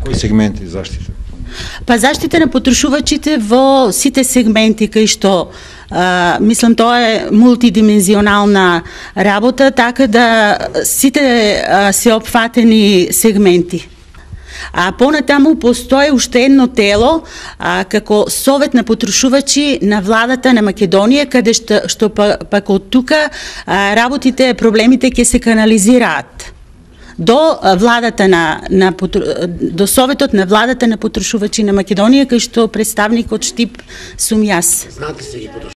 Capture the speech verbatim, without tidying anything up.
Кои сегменти заштита? Па заштита на потрошувачите во сите сегменти кај што а, мислам тоа е мултидимензионална работа, така да сите а, се опфатени сегменти. А понатаму постои уште едно тело а, како Совет на потрошувачи на владата на Македонија, каде што, што пак од тука а, работите, проблемите ќе се канализираат до владата на, на до Советот на владата на потрошувачи на Македонија, кај што представникот Штип сум јас. Знаете се ги